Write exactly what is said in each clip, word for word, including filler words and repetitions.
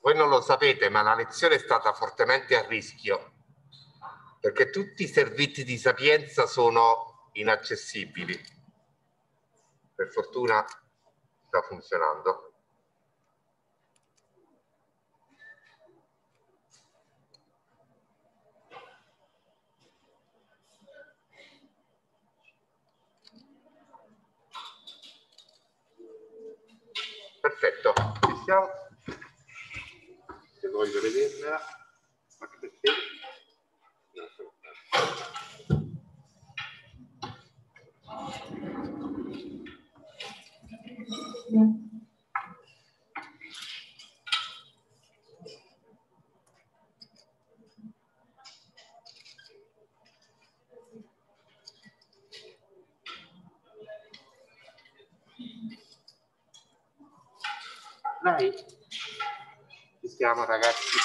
Voi non lo sapete, ma la lezione è stata fortemente a rischio, perché tutti i servizi di Sapienza sono inaccessibili. Per fortuna sta funzionando. Perfetto, ci siamo. Se voglio vedermela, anche perché dai, ci siamo ragazzi.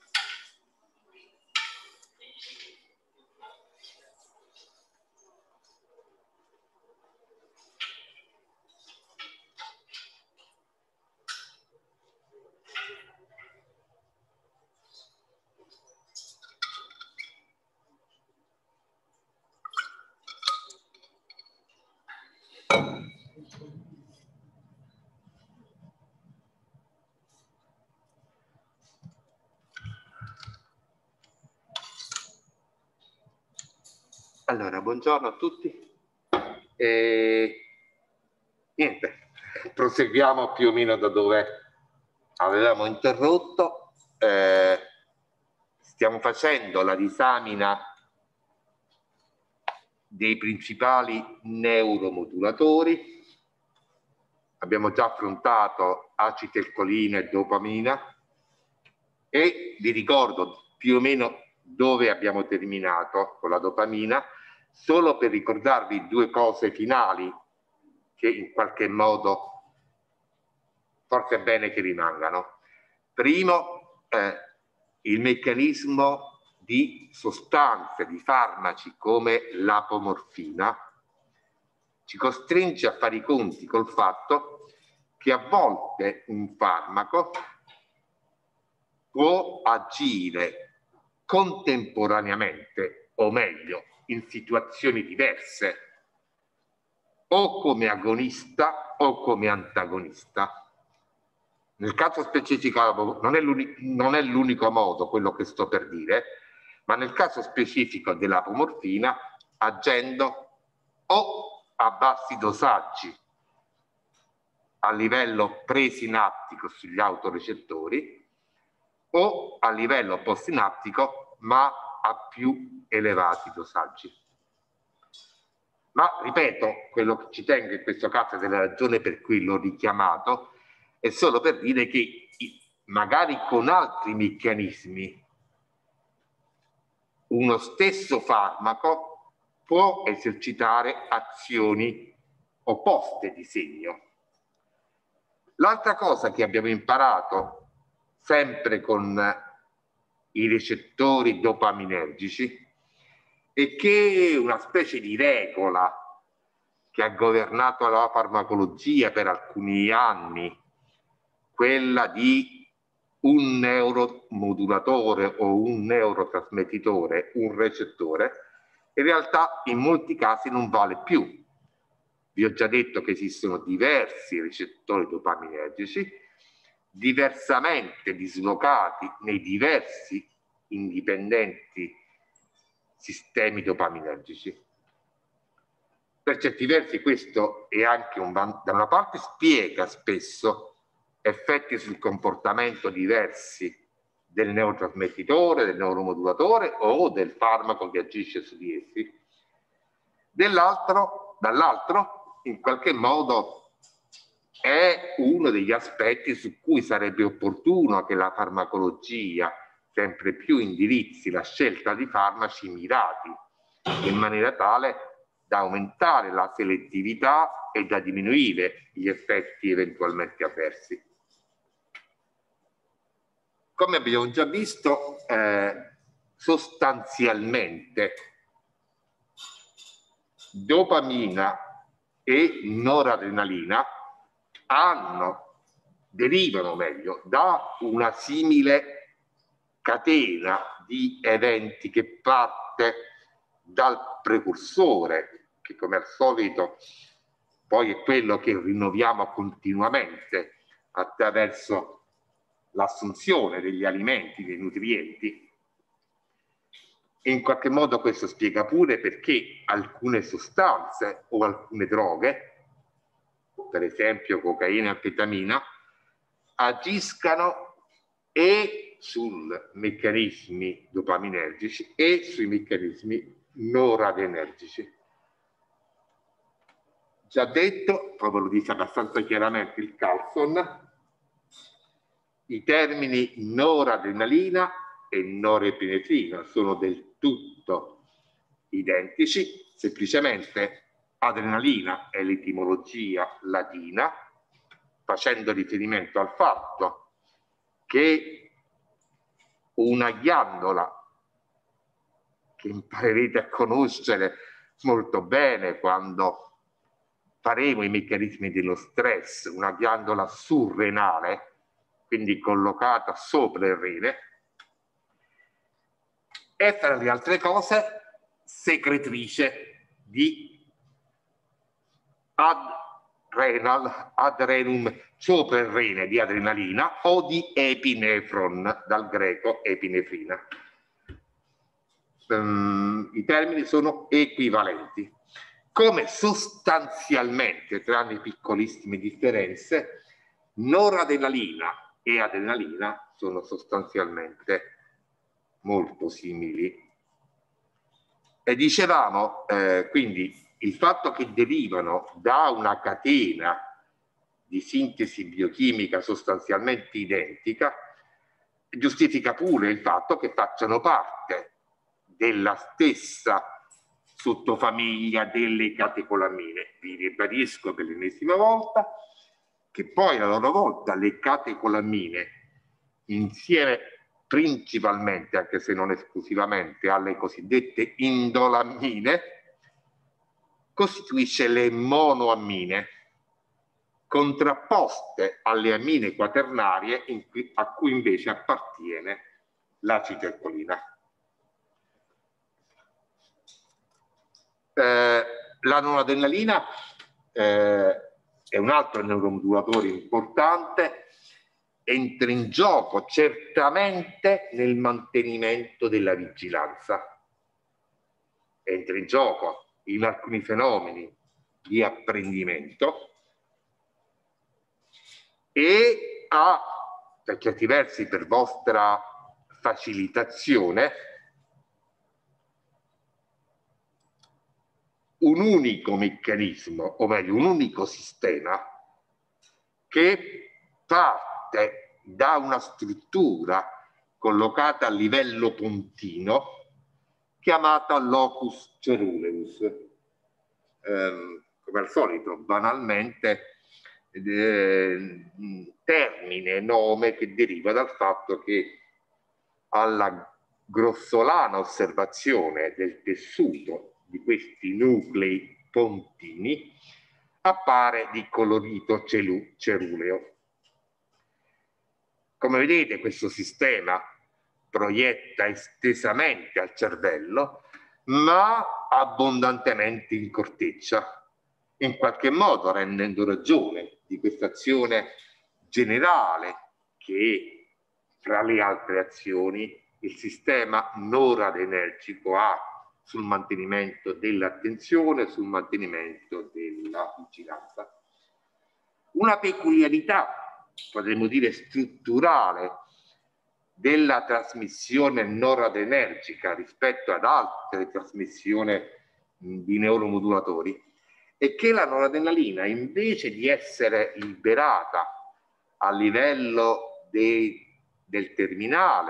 Allora, buongiorno a tutti. E niente, proseguiamo più o meno da dove avevamo interrotto. Eh, stiamo facendo la disamina dei principali neuromodulatori. Abbiamo già affrontato acetilcolina e dopamina e vi ricordo più o meno dove abbiamo terminato con la dopamina, solo per ricordarvi due cose finali che in qualche modo forse è bene che rimangano. Primo, eh, il meccanismo di sostanze, di farmaci come l'apomorfina ci costringe a fare i conti col fatto che a volte un farmaco può agire contemporaneamente, o meglio, in situazioni diverse, o come agonista o come antagonista. Nel caso specifico non è l'unico modo quello che sto per dire, ma nel caso specifico dell'apomorfina agendo o a bassi dosaggi a livello presinaptico sugli autorecettori o a livello postsinaptico ma a più elevati dosaggi. Ma ripeto, quello che ci tengo in questo caso è della ragione per cui l'ho richiamato, è solo per dire che magari con altri meccanismi uno stesso farmaco può esercitare azioni opposte di segno. L'altra cosa che abbiamo imparato sempre con i recettori dopaminergici è che una specie di regola che ha governato la farmacologia per alcuni anni, quella di un neuromodulatore o un neurotrasmettitore, un recettore, in realtà in molti casi non vale più. Vi ho già detto che esistono diversi recettori dopaminergici, diversamente dislocati nei diversi indipendenti sistemi dopaminergici. Per certi versi questo è anche un, da una parte spiega spesso effetti sul comportamento diversi del neurotrasmettitore, del neuromodulatore o del farmaco che agisce su di essi. Dall'altro, dall'altro, in qualche modo è uno degli aspetti su cui sarebbe opportuno che la farmacologia sempre più indirizzi la scelta di farmaci mirati, in maniera tale da aumentare la selettività e da diminuire gli effetti eventualmente avversi. Come abbiamo già visto, eh, sostanzialmente dopamina e noradrenalina hanno derivano meglio da una simile catena di eventi che parte dal precursore, che come al solito poi è quello che rinnoviamo continuamente attraverso l'assunzione degli alimenti, dei nutrienti. E in qualche modo questo spiega pure perché alcune sostanze o alcune droghe, per esempio cocaina e anfetamina, agiscano e sui meccanismi dopaminergici e sui meccanismi noradrenergici. Già detto, proprio lo dice abbastanza chiaramente il Carlson, i termini noradrenalina e norepinefrina sono del tutto identici, semplicemente adrenalina è l'etimologia latina, facendo riferimento al fatto che una ghiandola che imparerete a conoscere molto bene quando faremo i meccanismi dello stress, una ghiandola surrenale, quindi collocata sopra il rene, è tra le altre cose secretrice di adrenal, adrenum, sopra il rene, di adrenalina o di epinefron, dal greco epinefrina. Um, I termini sono equivalenti. Come sostanzialmente, tranne piccolissime differenze, noradrenalina e adrenalina sono sostanzialmente molto simili. E dicevamo, eh, quindi, il fatto che derivano da una catena di sintesi biochimica sostanzialmente identica giustifica pure il fatto che facciano parte della stessa sottofamiglia delle catecolamine. Vi ribadisco per l'ennesima volta che poi a loro volta le catecolamine, insieme principalmente, anche se non esclusivamente, alle cosiddette indolamine, costituisce le monoammine, contrapposte alle ammine quaternarie in cui, a cui invece appartiene l'acetilcolina. Eh, la noradrenalina eh, è un altro neuromodulatore importante, entra in gioco certamente nel mantenimento della vigilanza, entra in gioco in alcuni fenomeni di apprendimento e ha, per certi versi, per vostra facilitazione, un unico meccanismo, o meglio un unico sistema che parte da una struttura collocata a livello pontino chiamata locus ceruleus. Eh, come al solito, banalmente, eh, termine, nome che deriva dal fatto che alla grossolana osservazione del tessuto di questi nuclei pontini appare di colorito ceruleo. Come vedete, questo sistema proietta estesamente al cervello, ma abbondantemente in corteccia, in qualche modo rendendo ragione di questa azione generale che, fra le altre azioni, il sistema noradrenergico ha sul mantenimento dell'attenzione, sul mantenimento della vigilanza. Una peculiarità, potremmo dire strutturale, della trasmissione noradrenergica rispetto ad altre trasmissioni di neuromodulatori è che la noradrenalina, invece di essere liberata a livello dei, del terminale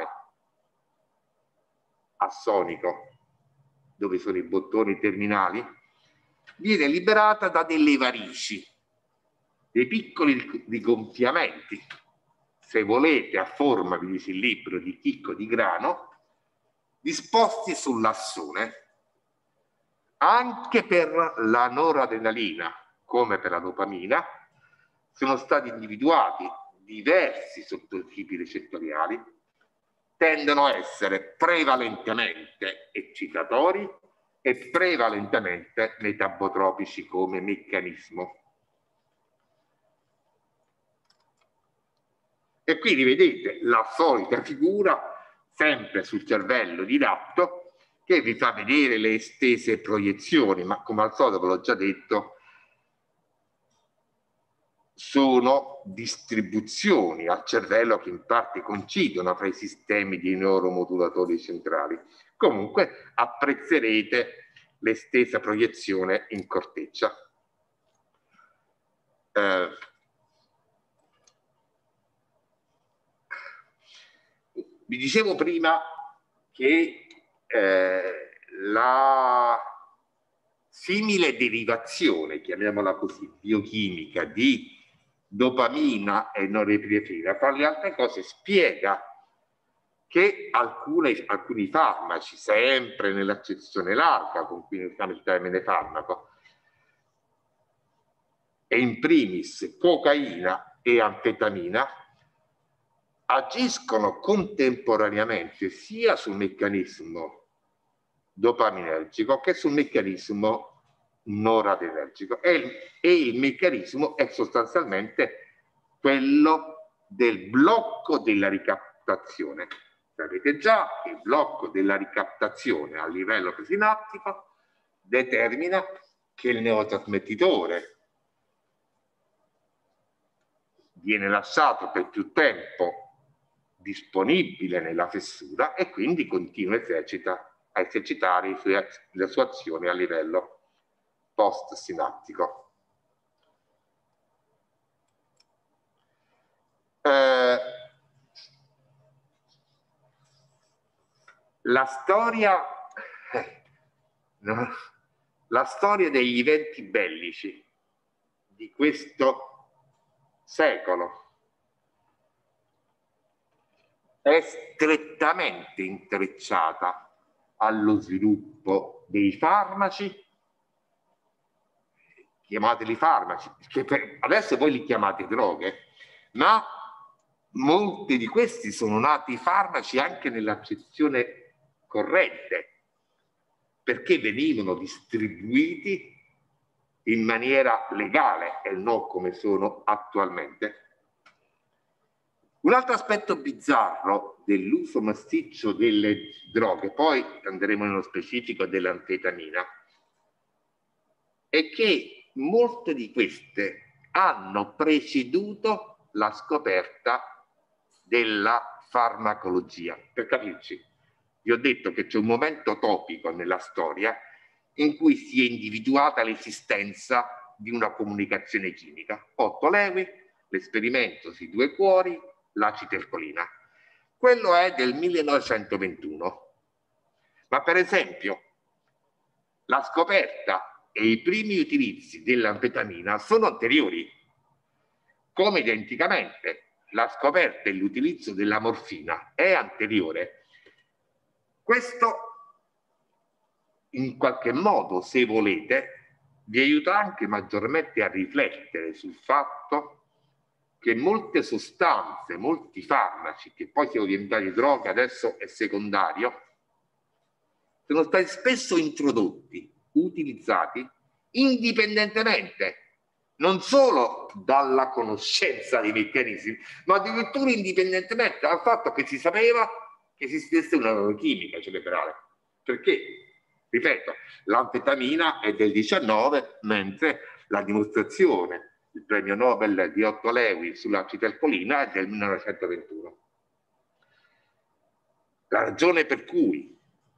assonico, dove sono i bottoni terminali, viene liberata da delle varici, dei piccoli rigonfiamenti, se volete a forma, vi dice il libro, di chicco di grano, disposti sull'assone. Anche per la noradrenalina, come per la dopamina, sono stati individuati diversi sottotipi recettoriali, tendono a essere prevalentemente eccitatori e prevalentemente metabotropici come meccanismo. E quindi vedete la solita figura, sempre sul cervello di ratto, che vi fa vedere le estese proiezioni, ma come al solito ve l'ho già detto, sono distribuzioni al cervello che in parte coincidono fra i sistemi di neuromodulatori centrali. Comunque apprezzerete l'estesa proiezione in corteccia. Eh, vi dicevo prima che eh, la simile derivazione, chiamiamola così, biochimica di dopamina e norepinefrina, tra le altre cose spiega che alcune, alcuni farmaci, sempre nell'accezione larga con cui usiamo il termine farmaco, e in primis cocaina e anfetamina, agiscono contemporaneamente sia sul meccanismo dopaminergico che sul meccanismo noradrenergico, e il, e il meccanismo è sostanzialmente quello del blocco della ricaptazione. Sapete già che il blocco della ricaptazione a livello presinaptico determina che il neurotrasmettitore viene lasciato per più tempo disponibile nella fessura e quindi continua esercita, a esercitare i suoi, le sue azioni a livello post-sinaptico. Eh, la storia eh, no, la storia degli eventi bellici di questo secolo è strettamente intrecciata allo sviluppo dei farmaci, chiamateli farmaci, che per, adesso voi li chiamate droghe, ma molti di questi sono nati farmaci anche nell'accezione corrente, perché venivano distribuiti in maniera legale e non come sono attualmente. Un altro aspetto bizzarro dell'uso massiccio delle droghe, poi andremo nello specifico dell'anfetamina, è che molte di queste hanno preceduto la scoperta della farmacologia. Per capirci, vi ho detto che c'è un momento topico nella storia in cui si è individuata l'esistenza di una comunicazione chimica. Otto Lewy, l'esperimento sui due cuori, l'acetilcolina. Quello è del millenovecentoventuno. Ma per esempio, la scoperta e i primi utilizzi dell'anfetamina sono anteriori, come identicamente la scoperta e l'utilizzo della morfina è anteriore. Questo in qualche modo, se volete, vi aiuta anche maggiormente a riflettere sul fatto che molte sostanze, molti farmaci, che poi sono diventati droghe, adesso è secondario, sono stati spesso introdotti, utilizzati indipendentemente, non solo dalla conoscenza dei meccanismi, ma addirittura indipendentemente dal fatto che si sapeva che esistesse una neurochimica cerebrale. Perché? Ripeto, l'anfetamina è del diciannove, mentre la dimostrazione, il premio Nobel di Otto Lewy sull'acetilcolina è del millenovecentoventuno. La ragione per cui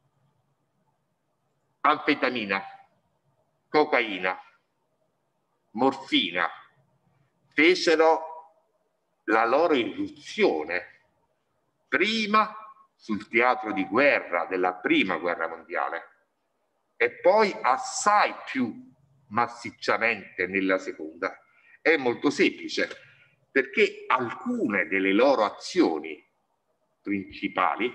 anfetamina, cocaina, morfina fecero la loro irruzione prima sul teatro di guerra della prima guerra mondiale e poi assai più massicciamente nella seconda, è molto semplice, perché alcune delle loro azioni principali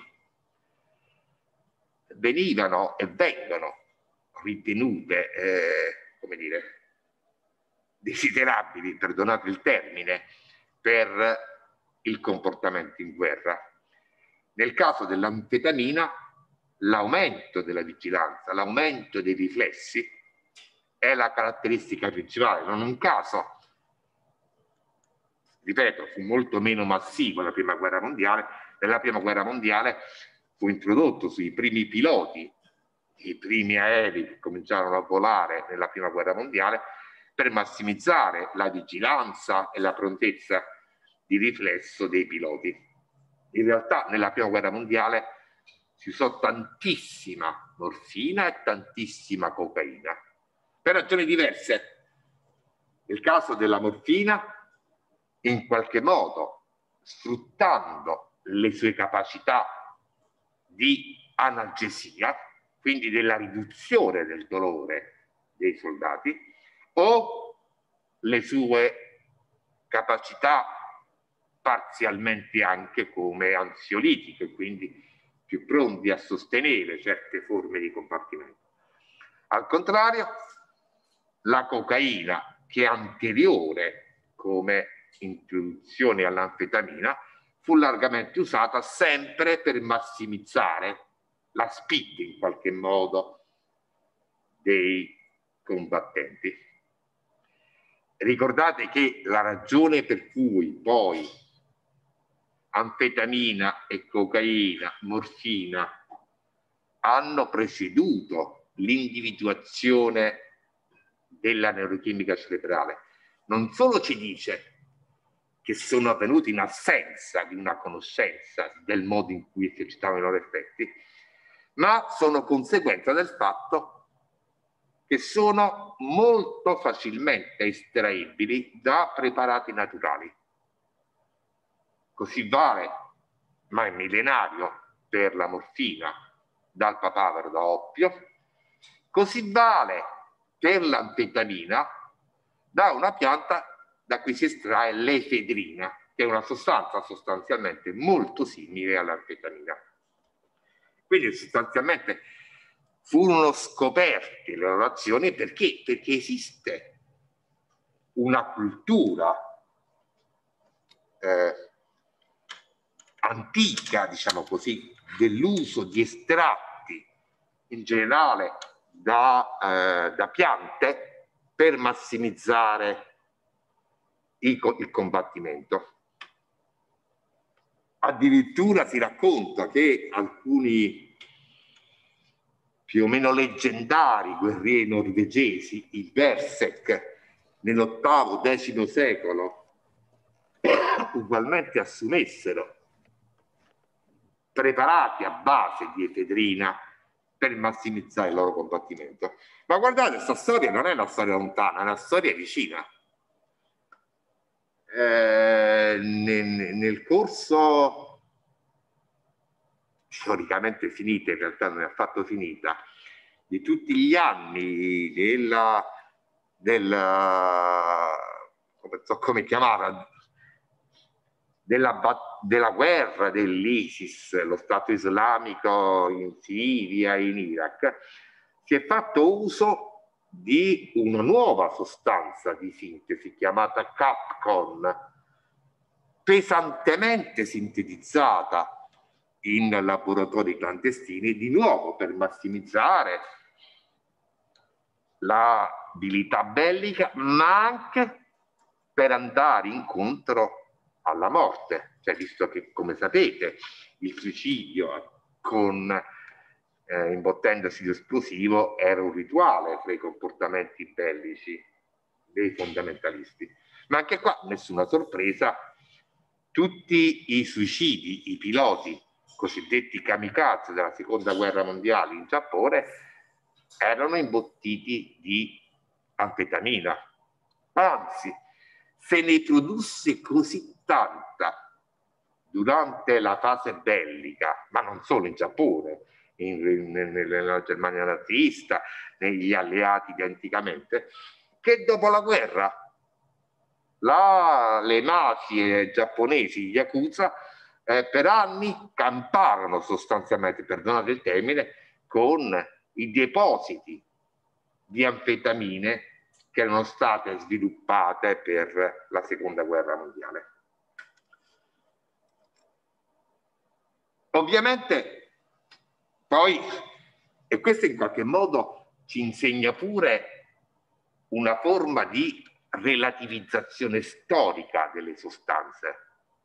venivano e vengono ritenute, eh, come dire, desiderabili, perdonate il termine, per il comportamento in guerra. Nel caso dell'anfetamina, l'aumento della vigilanza, l'aumento dei riflessi è la caratteristica principale. Non è un caso, ripeto, fu molto meno massivo nella prima guerra mondiale. Nella prima guerra mondiale fu introdotto sui primi piloti, i primi aerei che cominciarono a volare nella prima guerra mondiale, per massimizzare la vigilanza e la prontezza di riflesso dei piloti. In realtà nella prima guerra mondiale si usò tantissima morfina e tantissima cocaina, per ragioni diverse. Nel caso della morfina, in qualche modo, sfruttando le sue capacità di analgesia, quindi della riduzione del dolore dei soldati, o le sue capacità parzialmente anche come ansiolitiche, quindi più pronti a sostenere certe forme di combattimento. Al contrario, la cocaina, che è anteriore come introduzione all'anfetamina, fu largamente usata sempre per massimizzare la speed, in qualche modo, dei combattenti. Ricordate che la ragione per cui poi anfetamina e cocaina, morfina, hanno preceduto l'individuazione della neurochimica cerebrale, non solo ci dice che sono avvenuti in assenza di una conoscenza del modo in cui esercitavano i loro effetti, ma sono conseguenza del fatto che sono molto facilmente estraibili da preparati naturali. Così vale, ma è millenario, per la morfina dal papavero da oppio, così vale per l'anfetamina da una pianta da cui si estrae l'efedrina, che è una sostanza sostanzialmente molto simile all'anfetamina. Quindi sostanzialmente furono scoperte le loro azioni perché? Perché esiste una cultura eh, antica, diciamo così, dell'uso di estratti in generale da, eh, da piante per massimizzare il, il combattimento. Addirittura si racconta che alcuni più o meno leggendari guerrieri norvegesi, i Berserk, nell'ottavo decimo secolo, ugualmente assumessero preparati a base di efedrina per massimizzare il loro combattimento. Ma guardate, questa storia non è una storia lontana, è una storia vicina. Eh, nel, nel corso storicamente finita, in realtà non è affatto finita, di tutti gli anni della, della come, so come chiamarla, della, della guerra dell'ISIS, lo Stato islamico in Siria e in Iraq, si è fatto uso di una nuova sostanza di sintesi chiamata Capcom, pesantemente sintetizzata in laboratori clandestini, di nuovo per massimizzare l'abilità bellica, ma anche per andare incontro alla morte, cioè visto che, come sapete, il suicidio con eh, imbottendosi di esplosivo era un rituale tra i comportamenti bellici dei fondamentalisti. Ma anche qua nessuna sorpresa, tutti i suicidi, i piloti cosiddetti kamikaze della seconda guerra mondiale in Giappone erano imbottiti di anfetamina. Anzi, se ne produsse così tanta durante la fase bellica, ma non solo in Giappone, in, in, nella Germania nazista, negli alleati di anticamente, che dopo la guerra la, le mafie giapponesi, gli Yakuza, eh, per anni camparono sostanzialmente, perdonate il termine, con i depositi di anfetamine che erano state sviluppate per la seconda guerra mondiale. Ovviamente poi, e questo in qualche modo ci insegna pure una forma di relativizzazione storica delle sostanze,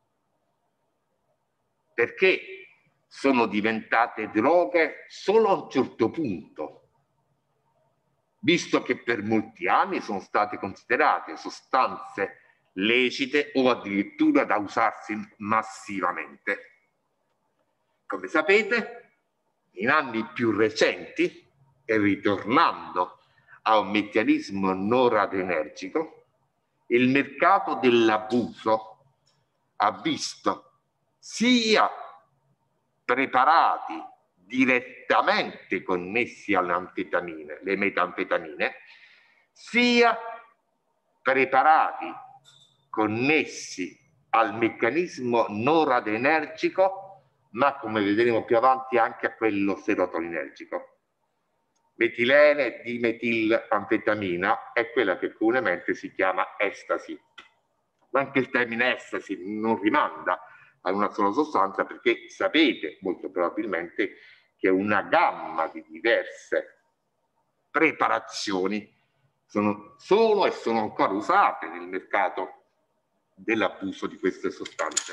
perché sono diventate droghe solo a un certo punto, visto che per molti anni sono state considerate sostanze lecite o addirittura da usarsi massivamente. Come sapete, in anni più recenti, e ritornando a un meccanismo noradrenergico, il mercato dell'abuso ha visto sia preparati direttamente connessi alle anfetamine, le metanfetamine, sia preparati connessi al meccanismo noradrenergico, ma come vedremo più avanti anche a quello serotoninergico. Metilene dimetilanfetamina è quella che comunemente si chiama estasi. Ma anche il termine estasi non rimanda a una sola sostanza, perché sapete molto probabilmente che una gamma di diverse preparazioni sono, sono e sono ancora usate nel mercato dell'abuso di queste sostanze.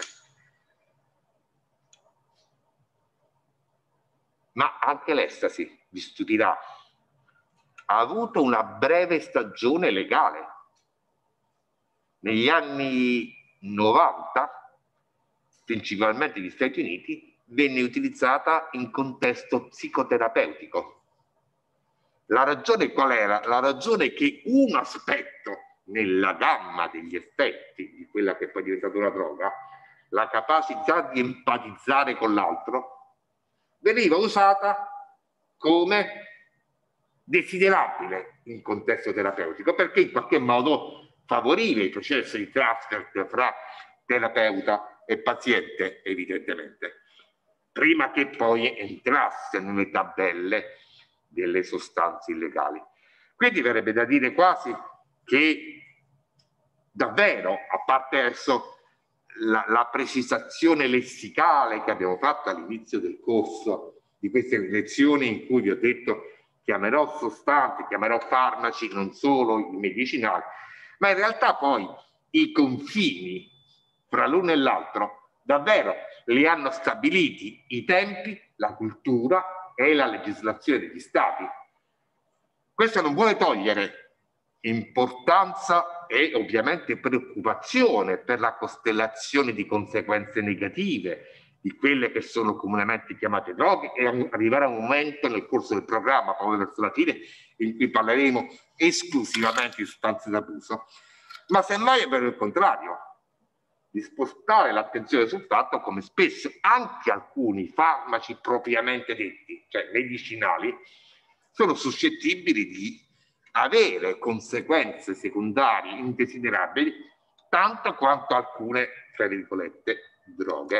Ma anche l'estasi, vi stupirà, ha avuto una breve stagione legale. Negli anni novanta, principalmente negli Stati Uniti, venne utilizzata in contesto psicoterapeutico. La ragione qual era? La ragione è che un aspetto nella gamma degli effetti di quella che poi è diventata una droga, la capacità di empatizzare con l'altro, veniva usata come desiderabile in contesto terapeutico, perché in qualche modo favoriva i processi di transfer fra terapeuta e paziente, evidentemente, prima che poi entrasse nelle tabelle delle sostanze illegali. Quindi verrebbe da dire quasi che davvero, a parte adesso la, la precisazione lessicale che abbiamo fatto all'inizio del corso di queste lezioni, in cui vi ho detto chiamerò sostanze, chiamerò farmaci, non solo i medicinali, ma in realtà poi i confini fra l'uno e l'altro davvero li hanno stabiliti i tempi, la cultura e la legislazione degli stati. Questo non vuole togliere importanza e ovviamente preoccupazione per la costellazione di conseguenze negative di quelle che sono comunemente chiamate droghe, e arrivare a un momento nel corso del programma, proprio verso la fine, in cui parleremo esclusivamente di sostanze d'abuso, ma semmai è vero il contrario, di spostare l'attenzione sul fatto come spesso anche alcuni farmaci propriamente detti, cioè medicinali, sono suscettibili di avere conseguenze secondarie indesiderabili tanto quanto alcune, tra virgolette, droghe.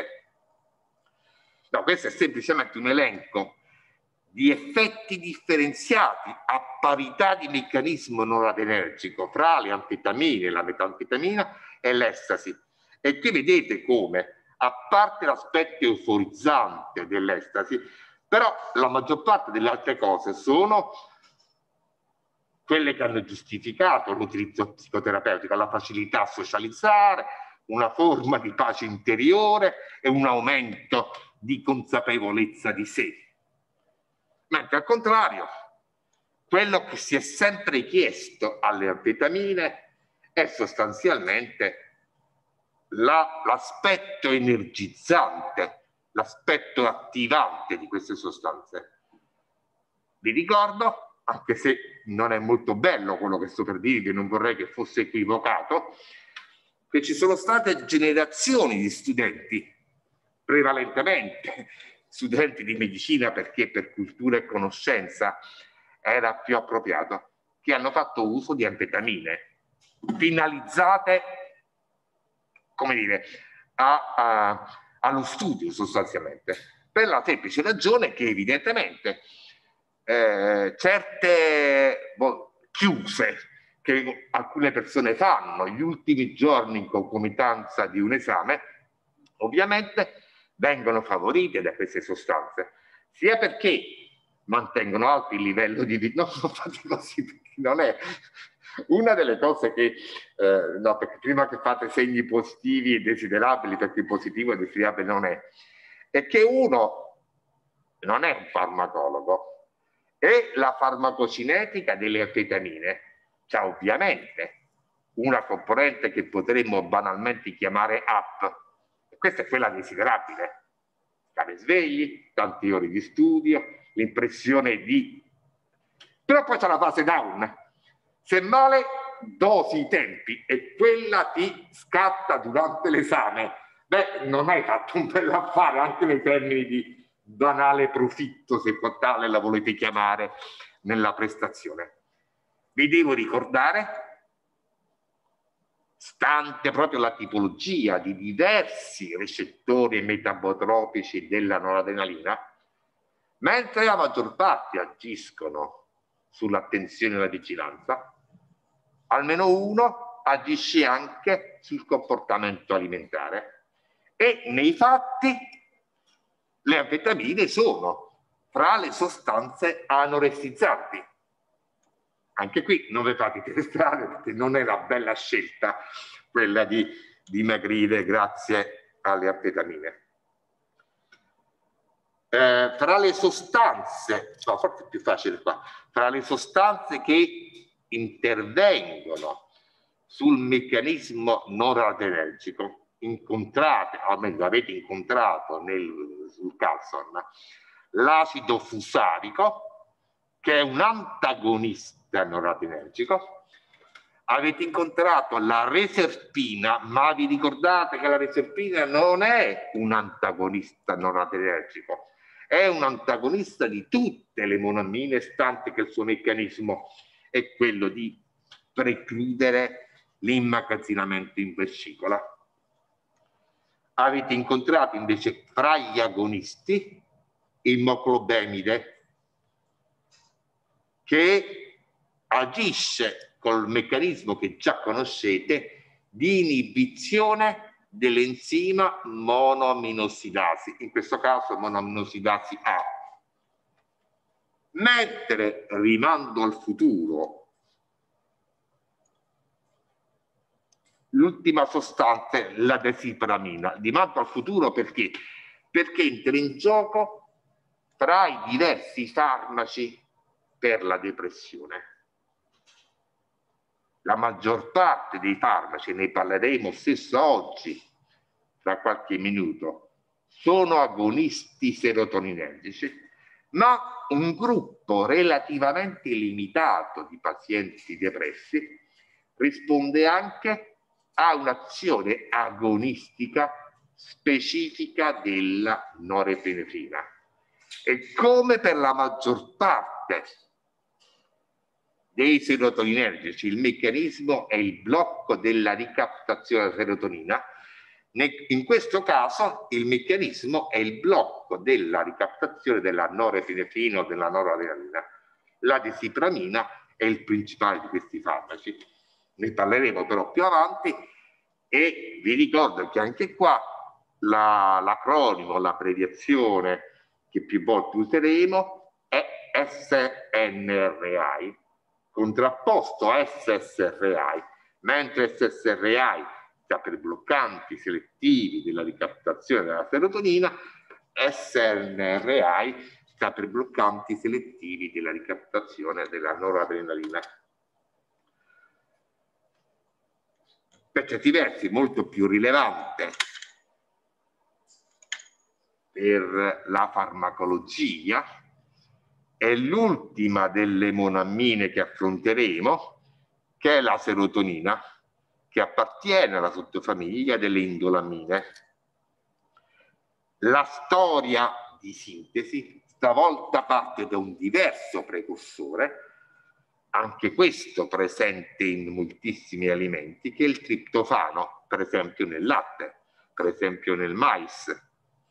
No, questo è semplicemente un elenco di effetti differenziati a parità di meccanismo noradrenergico fra le anfetamine, la metanfetamina e l'estasi. E qui vedete come, a parte l'aspetto euforizzante dell'estasi, però la maggior parte delle altre cose sono quelle che hanno giustificato l'utilizzo psicoterapeutico, la facilità a socializzare, una forma di pace interiore e un aumento di consapevolezza di sé. Mentre al contrario, quello che si è sempre chiesto alle anfetamine è sostanzialmente l'aspetto energizzante, l'aspetto attivante di queste sostanze. Vi ricordo, anche se non è molto bello quello che sto per dirvi, non vorrei che fosse equivocato, che ci sono state generazioni di studenti, prevalentemente studenti di medicina, perché per cultura e conoscenza era più appropriato, che hanno fatto uso di anfetamine finalizzate, come dire, a, a, allo studio sostanzialmente, per la semplice ragione che evidentemente eh, certe boh, chiuse che alcune persone fanno gli ultimi giorni in concomitanza di un esame, ovviamente vengono favorite da queste sostanze, sia perché mantengono alto il livello di vita. No, non fate così, perché non è una delle cose che, eh, no, perché prima che fate segni positivi e desiderabili, perché positivo e desiderabile non è, è che uno non è un farmacologo, è la farmacocinetica delle anfetamine, c'è ovviamente una componente che potremmo banalmente chiamare up, e questa è quella desiderabile, stare svegli, tante ore di studio, l'impressione di... Però poi c'è la fase down, se male dosi i tempi e quella ti scatta durante l'esame, beh, non hai fatto un bel affare, anche nei termini di banale profitto, se tale la volete chiamare, nella prestazione. Vi devo ricordare, stante proprio la tipologia di diversi recettori metabotropici della noradrenalina, mentre la maggior parte agiscono sull'attenzione e la vigilanza, almeno uno agisce anche sul comportamento alimentare. E nei fatti le anfetamine sono fra le sostanze anoressizzanti. Anche qui non vi fate interessare, perché non è una bella scelta quella di dimagrire grazie alle anfetamine. Eh, fra le sostanze, no, forse è più facile qua, fra le sostanze che intervengono sul meccanismo noradrenergico, incontrate, o almeno avete incontrato nel, sul Carlson, l'acido fusarico, che è un antagonista noradrenergico. Avete incontrato la reserpina, ma vi ricordate che la reserpina non è un antagonista noradrenergico, è un antagonista di tutte le monoamine, stante che il suo meccanismo è quello di precludere l'immagazzinamento in vescicola. Avete incontrato invece fra gli agonisti il moclobemide, che agisce col meccanismo che già conoscete di inibizione dell'enzima monoaminoossidasi, in questo caso monoaminoossidasi A. Mentre rimando al futuro l'ultima sostanza, la desipramina. Rimando al futuro perché? Perché entra in gioco tra i diversi farmaci per la depressione. La maggior parte dei farmaci, ne parleremo stesso oggi, tra qualche minuto, sono agonisti serotoninergici, ma un gruppo relativamente limitato di pazienti depressi risponde anche a un'azione agonistica specifica della norepinefrina. E come per la maggior parte dei serotoninergici, il meccanismo è il blocco della ricaptazione della serotonina. In questo caso il meccanismo è il blocco della ricaptazione della norepinefrina o della noradrenalina. La desipramina è il principale di questi farmaci. Ne parleremo però più avanti e vi ricordo che anche qua l'acronimo, la, l'abbreviazione che più volte useremo è S N R I, contrapposto a S S R I, mentre S S R I sta per bloccanti selettivi della ricaptazione della serotonina, S N R I sta per bloccanti selettivi della ricaptazione della noradrenalina. Per certi versi molto più rilevante per la farmacologia è l'ultima delle monoammine che affronteremo, che è la serotonina, che appartiene alla sottofamiglia delle indolamine. La storia di sintesi stavolta parte da un diverso precursore, anche questo presente in moltissimi alimenti, che è il triptofano, per esempio nel latte, per esempio nel mais.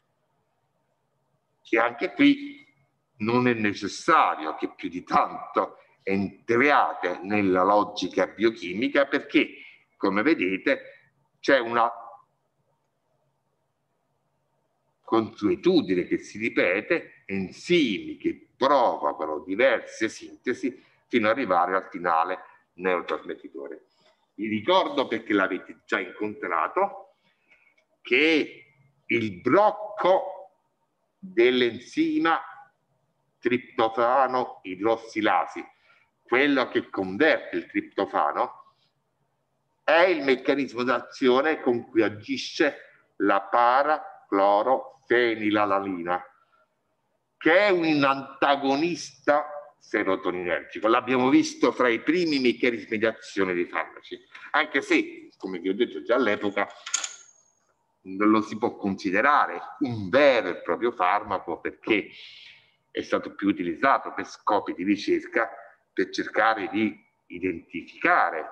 E anche qui non è necessario che più di tanto entriate nella logica biochimica, perché, come vedete, c'è una consuetudine che si ripete, enzimi che provocano diverse sintesi fino ad arrivare al finale neurotrasmettitore. Vi ricordo, perché l'avete già incontrato, che il blocco dell'enzima triptofano idrossilasi, quello che converte il triptofano, è il meccanismo d'azione con cui agisce la paraclorofenilalanina, che è un antagonista serotoninergico. L'abbiamo visto fra i primi meccanismi di azione dei farmaci, anche se, come vi ho detto già all'epoca, non lo si può considerare un vero e proprio farmaco, perché è stato più utilizzato per scopi di ricerca, per cercare di identificare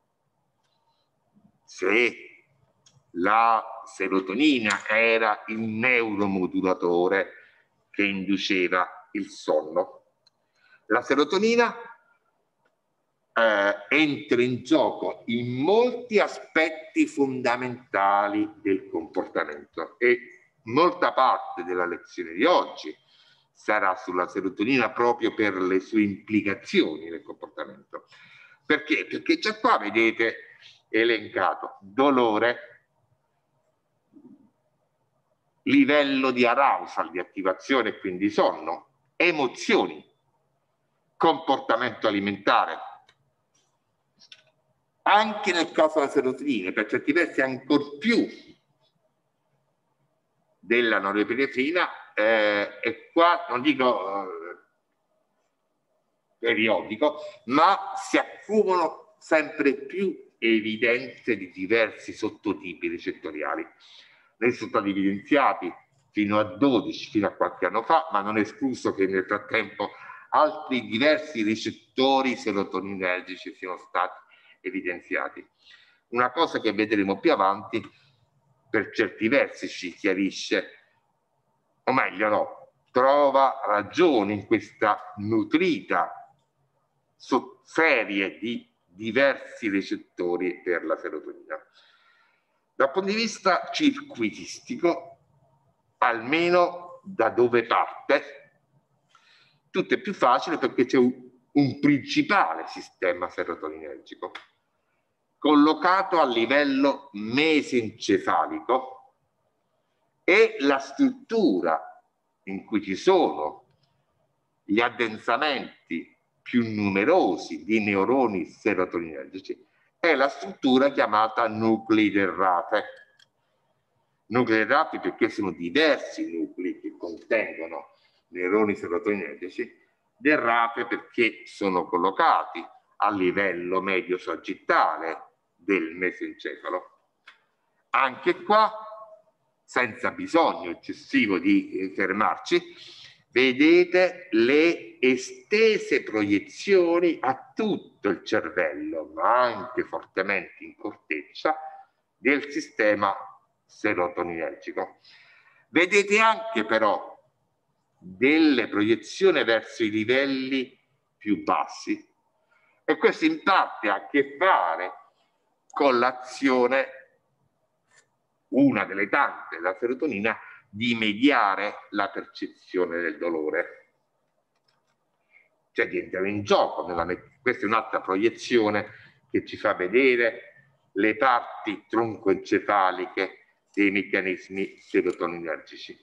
se la serotonina era il neuromodulatore che induceva il sonno. La serotonina eh, entra in gioco in molti aspetti fondamentali del comportamento, e molta parte della lezione di oggi sarà sulla serotonina proprio per le sue implicazioni nel comportamento. Perché? Perché già qua vedete elencato dolore, livello di arousal, di attivazione, quindi sonno, emozioni, comportamento alimentare. Anche nel caso della serotonina, per certi versi ancor più della norepinefrina, eh, e qua non dico eh, periodico, ma si accumulano sempre più evidenze di diversi sottotipi recettoriali. Ne sono stati evidenziati fino a dodici, fino a qualche anno fa, ma non è escluso che nel frattempo altri diversi recettori serotoninergici siano stati evidenziati. Una cosa che vedremo più avanti, per certi versi ci chiarisce, o meglio no, trova ragione in questa nutrita serie di diversi recettori per la serotonina. Dal punto di vista circuitistico, almeno da dove parte, tutto è più facile, perché c'è un, un principale sistema serotoninergico collocato a livello mesencefalico, e la struttura in cui ci sono gli addensamenti più numerosi di neuroni serotoninergici è la struttura chiamata nuclei del rape. Nuclei del rape perché sono diversi nuclei che contengono neuroni serotoninergici, del rape perché sono collocati a livello medio sagittale del mesencefalo. Anche qua, senza bisogno eccessivo di fermarci, vedete le estese proiezioni a tutto il cervello, ma anche fortemente in corteccia, del sistema serotoninergico. Vedete anche però delle proiezioni verso i livelli più bassi, e questo in parte ha a che fare con l'azione, una delle tante della serotonina, di mediare la percezione del dolore, cioè di entrare in gioco nella, questa è un'altra proiezione che ci fa vedere le parti troncoencefaliche dei meccanismi serotoninergici.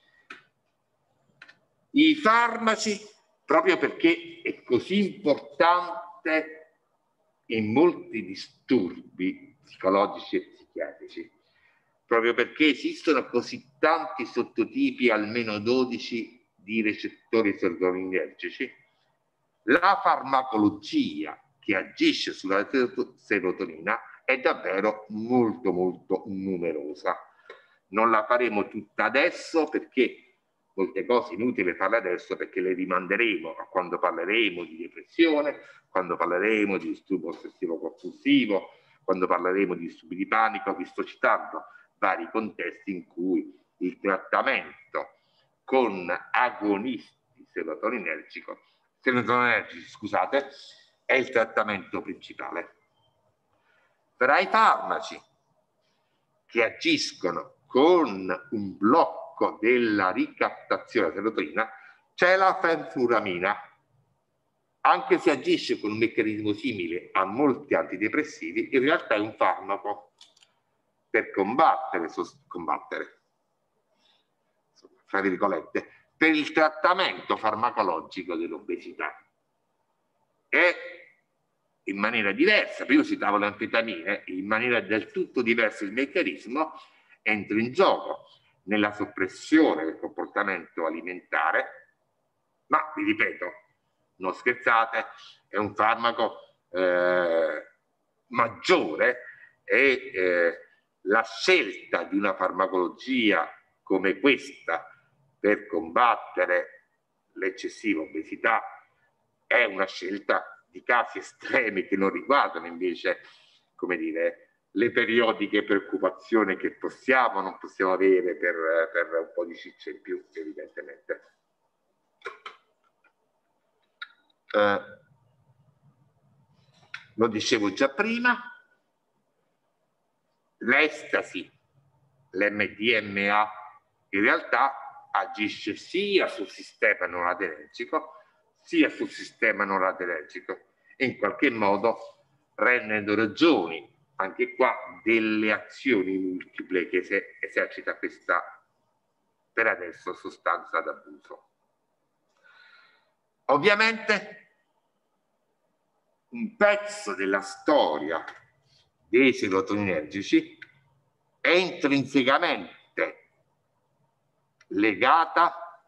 I farmaci, proprio perché è così importante in molti disturbi psicologici e psichiatrici, proprio perché esistono così tanti sottotipi, almeno dodici, di recettori serotoninergici, la farmacologia che agisce sulla serotonina è davvero molto molto numerosa. Non la faremo tutta adesso, perché molte cose inutili farle adesso, perché le rimanderemo a quando parleremo di depressione, quando parleremo di disturbo ossessivo compulsivo, quando parleremo di disturbi di panico. Vi sto citando vari contesti in cui il trattamento con agonisti serotoninergici, serotoninergici scusate, è il trattamento principale. Fra i farmaci che agiscono con un blocco blocco della ricaptazione della serotonina c'è la fenfluramina. Anche se agisce con un meccanismo simile a molti antidepressivi, in realtà è un farmaco per combattere, combattere fra virgolette, per il trattamento farmacologico dell'obesità. E in maniera diversa, prima si davano le anfetamine, in maniera del tutto diversa il meccanismo entra in gioco nella soppressione del comportamento alimentare, ma vi ripeto, non scherzate, è un farmaco eh, maggiore e eh, la scelta di una farmacologia come questa per combattere l'eccessiva obesità è una scelta di casi estremi che non riguardano invece, come dire, le periodiche preoccupazioni che possiamo o non possiamo avere per, per un po' di ciccia in più, evidentemente. Eh, lo dicevo già prima, l'estasi, l'emme di emme a, in realtà agisce sia sul sistema non adenergico sia sul sistema non adenergico e in qualche modo rendendo ragioni anche qua delle azioni multiple che se esercita questa per adesso sostanza d'abuso. Ovviamente un pezzo della storia dei serotoninergici è intrinsecamente legata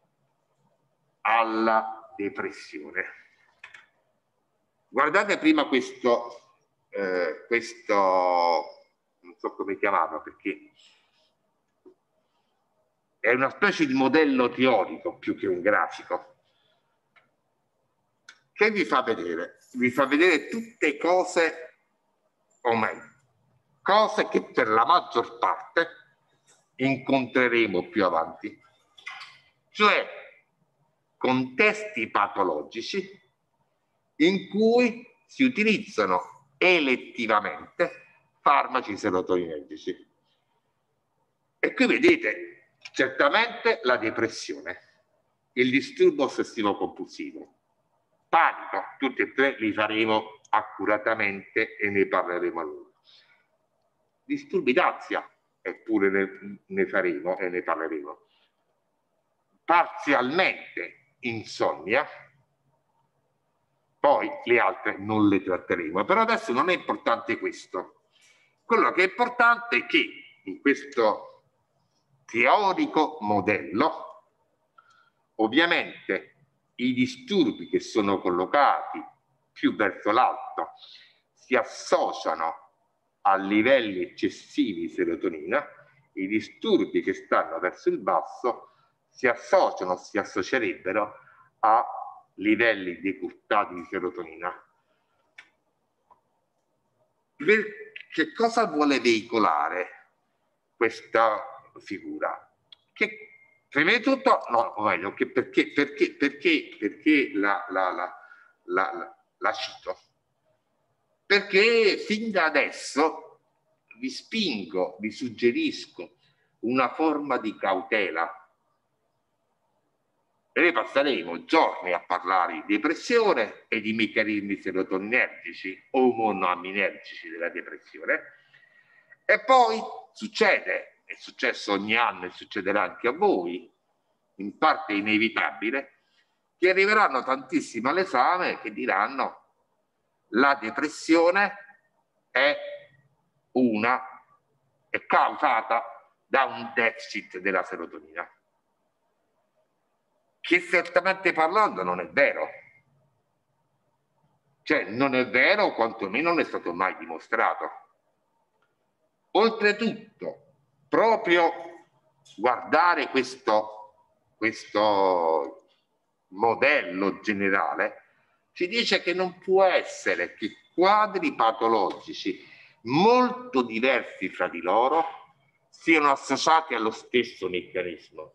alla depressione. Guardate prima questo, eh, questo, non so come chiamarlo perché è una specie di modello teorico più che un grafico. Che vi fa vedere? Vi fa vedere tutte cose, o meglio, cose che per la maggior parte incontreremo più avanti, cioè contesti patologici in cui si utilizzano elettivamente farmaci serotoninergici. E qui vedete certamente la depressione, il disturbo ossessivo compulsivo, panico, tutti e tre li faremo accuratamente e ne parleremo a lungo. Disturbi d'ansia, eppure ne, ne faremo e ne parleremo. Parzialmente insonnia, poi le altre non le tratteremo. Però adesso non è importante questo. Quello che è importante è che in questo teorico modello, ovviamente i disturbi che sono collocati più verso l'alto si associano a livelli eccessivi di serotonina, i disturbi che stanno verso il basso si associano, si associerebbero a livelli decurtati di serotonina. Per che cosa vuole veicolare questa figura? Che prima di tutto, no, o meglio, che perché, perché, perché, perché la, la, la, la, la, la cito? Perché fin da adesso vi spingo, vi suggerisco una forma di cautela. E noi passeremo giorni a parlare di depressione e di meccanismi serotoninergici o monoaminergici della depressione. E poi succede, è successo ogni anno e succederà anche a voi, in parte inevitabile, che arriveranno tantissimi all'esame che diranno la depressione è una, è causata da un deficit della serotonina. Che certamente parlando non è vero. Cioè non è vero, quantomeno non è stato mai dimostrato. Oltretutto, proprio guardare questo, questo modello generale ci dice che non può essere che quadri patologici molto diversi fra di loro siano associati allo stesso meccanismo.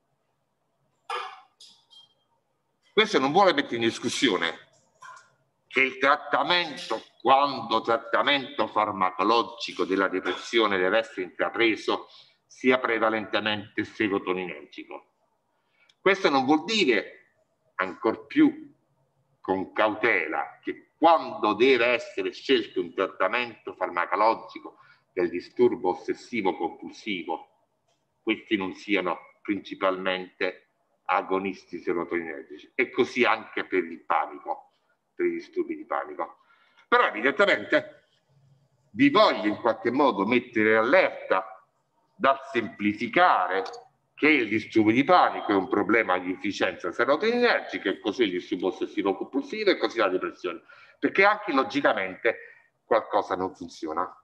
Questo non vuole mettere in discussione che il trattamento, quando trattamento farmacologico della depressione deve essere intrapreso sia prevalentemente serotoninergico. Questo non vuol dire, ancor più con cautela, che quando deve essere scelto un trattamento farmacologico del disturbo ossessivo-compulsivo, questi non siano principalmente agonisti serotoninergici, e così anche per il panico, per i disturbi di panico. Però evidentemente vi voglio in qualche modo mettere allerta dal semplificare che il disturbo di panico è un problema di efficienza serotoninergica, e così il disturbo ossessivo compulsivo, e così la depressione, perché anche logicamente qualcosa non funziona.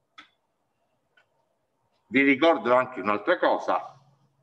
Vi ricordo anche un'altra cosa,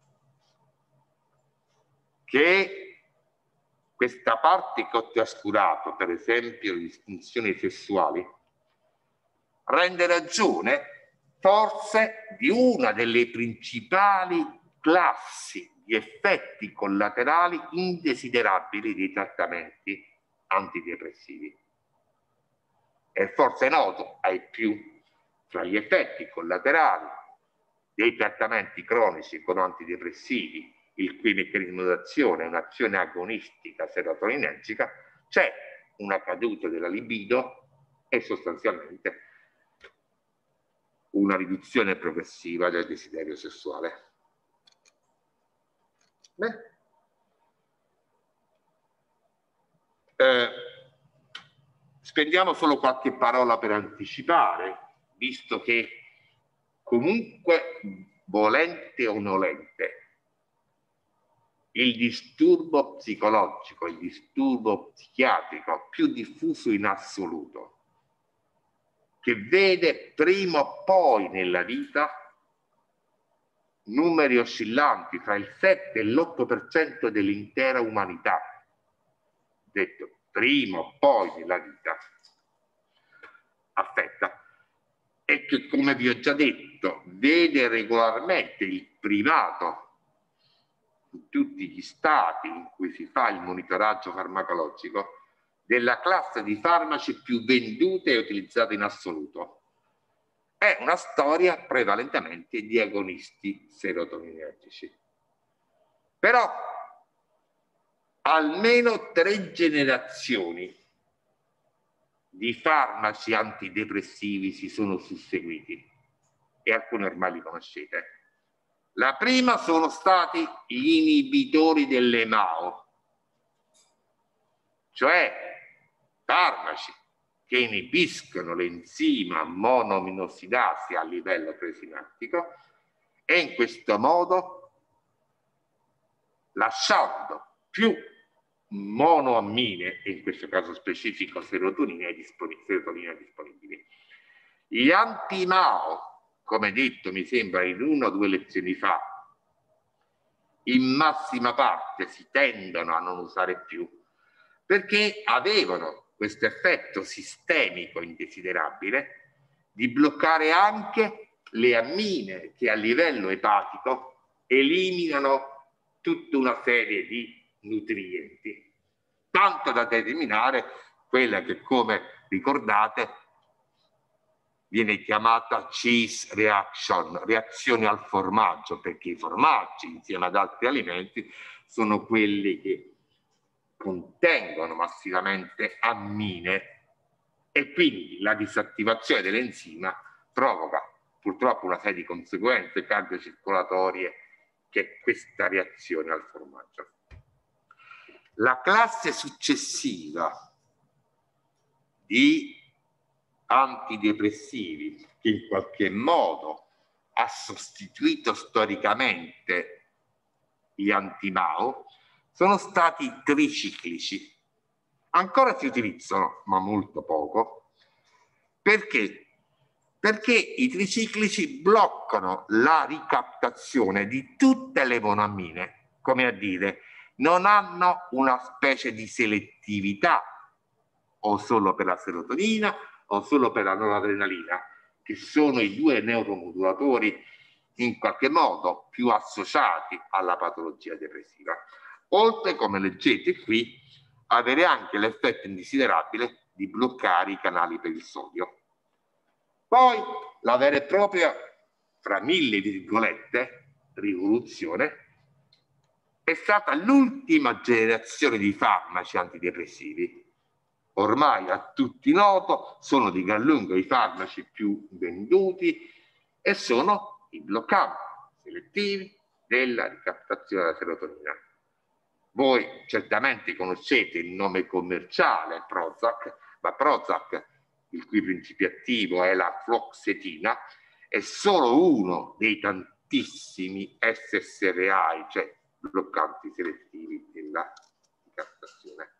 che questa parte che ho trascurato, per esempio le disfunzioni sessuali, rende ragione forse di una delle principali classi di effetti collaterali indesiderabili dei trattamenti antidepressivi. È forse noto ai più fra gli effetti collaterali dei trattamenti cronici con antidepressivi, il cui meccanismo d'azione è un'azione agonistica serotoninergica, c'è una caduta della libido e sostanzialmente una riduzione progressiva del desiderio sessuale. Beh. Eh, spendiamo solo qualche parola per anticipare, visto che comunque, volente o nolente, il disturbo psicologico, il disturbo psichiatrico più diffuso in assoluto, che vede prima o poi nella vita numeri oscillanti tra il sette e l'otto per cento dell'intera umanità, detto prima o poi nella vita affetta, e che, come vi ho già detto, vede regolarmente il privato in tutti gli stati in cui si fa il monitoraggio farmacologico della classe di farmaci più vendute e utilizzate in assoluto. È una storia prevalentemente di agonisti serotoninergici. Però almeno tre generazioni di farmaci antidepressivi si sono susseguiti, e alcuni ormai li conoscete. La prima sono stati gli inibitori dell'E M A O, cioè farmaci che inibiscono l'enzima monoaminoossidasi a livello presinattico, e in questo modo, lasciando più monoammine, e in questo caso specifico serotonina disponibili, serotonina disponibili. Gli anti-M A O, come detto mi sembra in una o due lezioni fa, in massima parte si tendono a non usare più, perché avevano questo effetto sistemico indesiderabile di bloccare anche le ammine che a livello epatico eliminano tutta una serie di nutrienti, tanto da determinare quella che, come ricordate, viene chiamata cheese reaction, reazione al formaggio, perché i formaggi, insieme ad altri alimenti, sono quelli che contengono massivamente ammine, e quindi la disattivazione dell'enzima provoca purtroppo una serie di conseguenze cardiocircolatorie, che è questa reazione al formaggio. La classe successiva di antidepressivi, che in qualche modo ha sostituito storicamente gli anti-M A O, sono stati triciclici. Ancora si utilizzano, ma molto poco. Perché? Perché i triciclici bloccano la ricaptazione di tutte le monoammine, come a dire, non hanno una specie di selettività, o solo per la serotonina o solo per la noradrenalina, che sono i due neuromodulatori in qualche modo più associati alla patologia depressiva. Oltre, come leggete qui, avere anche l'effetto indesiderabile di bloccare i canali per il sodio. Poi la vera e propria fra mille virgolette, rivoluzione, è stata l'ultima generazione di farmaci antidepressivi. Ormai a tutti noto, sono di gran lunga i farmaci più venduti e sono i bloccanti selettivi della ricaptazione della serotonina. Voi certamente conoscete il nome commerciale Prozac, ma Prozac, il cui principio attivo è la fluoxetina, è solo uno dei tantissimi S S R I, cioè bloccanti selettivi della ricaptazione.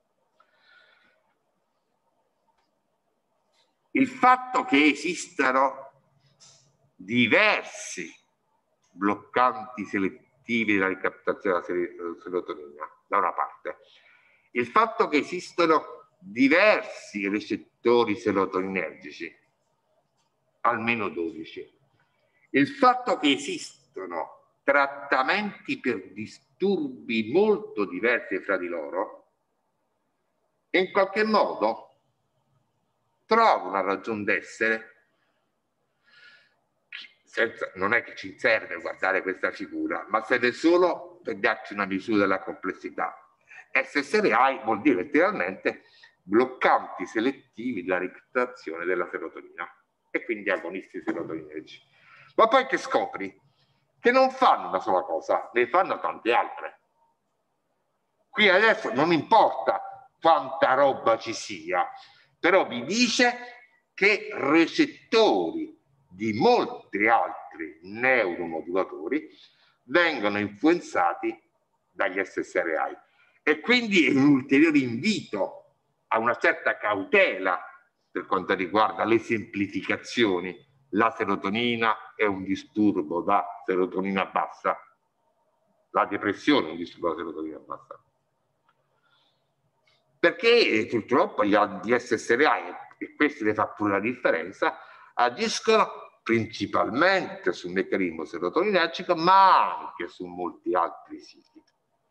Il fatto che esistano diversi bloccanti selettivi della ricaptazione della serotonina, da una parte, il fatto che esistono diversi recettori serotoninergici, almeno dodici, il fatto che esistono trattamenti per disturbi molto diversi fra di loro, in qualche modo trovo una ragione d'essere. Senza, non è che ci serve guardare questa figura, ma serve solo per darci una misura della complessità. S S R I vuol dire letteralmente bloccanti selettivi della ricaptazione della serotonina e quindi agonisti serotoninergici. Ma poi che scopri? Che non fanno una sola cosa, ne fanno tante altre. Qui adesso non importa quanta roba ci sia, però vi dice che recettori di molti altri neuromodulatori vengono influenzati dagli S S R I e quindi è un ulteriore invito a una certa cautela per quanto riguarda le semplificazioni. La serotonina è un disturbo da serotonina bassa, la depressione è un disturbo da serotonina bassa. Perché purtroppo gli S S R I, e questo ne fa pure la differenza, agiscono principalmente sul meccanismo serotoninergico, ma anche su molti altri siti.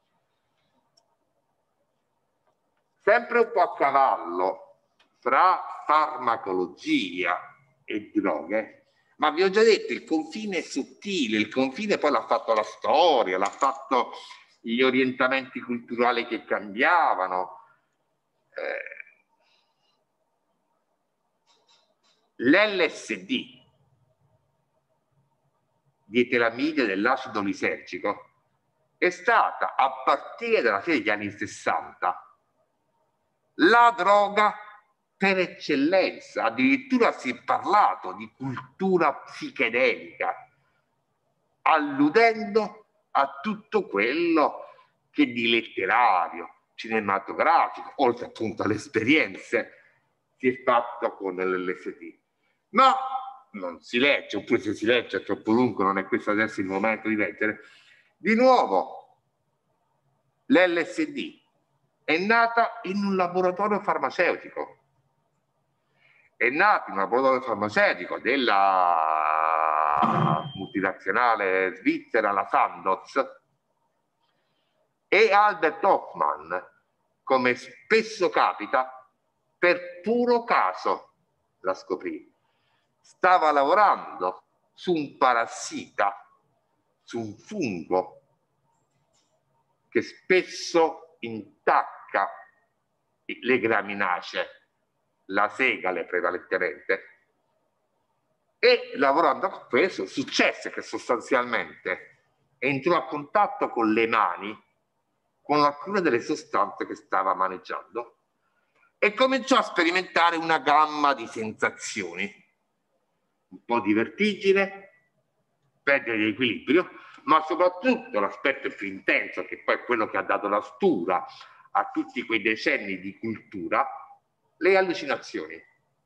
Sempre un po' a cavallo fra farmacologia e droghe, ma vi ho già detto, il confine è sottile, il confine poi l'ha fatto la storia, l'ha fatto gli orientamenti culturali che cambiavano. L'L S D, dietelamide dell'acido lisergico, è stata a partire dalla fine degli anni sessanta la droga per eccellenza. Addirittura si è parlato di cultura psichedelica, alludendo a tutto quello che di letterario, cinematografico, oltre appunto alle esperienze, si è fatto con l'L S D. Ma non si legge, oppure se si legge è troppo lungo, non è questo adesso il momento di leggere. Di nuovo, l'L S D è nata in un laboratorio farmaceutico. È nata in un laboratorio farmaceutico della multinazionale svizzera, la Sandoz, e Albert Hoffmann, come spesso capita, per puro caso la scoprì. Stava lavorando su un parassita, su un fungo che spesso intacca le graminacee, la segale prevalentemente, e lavorando con questo successe che sostanzialmente entrò a contatto con le mani con alcune delle sostanze che stava maneggiando e cominciò a sperimentare una gamma di sensazioni, un po' di vertigine, perdita di equilibrio, ma soprattutto l'aspetto più intenso, che poi è quello che ha dato la stura a tutti quei decenni di cultura, le allucinazioni.